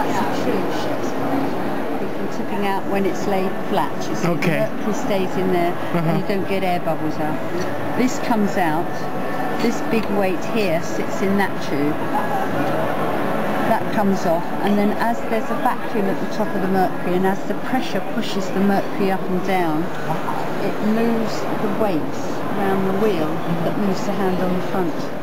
That's a true ship's pipe. From tipping out when it's laid flat, you see. Okay. The mercury stays in there and you don't get air bubbles out. This comes out, this big weight here sits in that tube. That comes off, and then as there's a vacuum at the top of the mercury, and as the pressure pushes the mercury up and down, it moves the weights around the wheel that moves the hand on the front.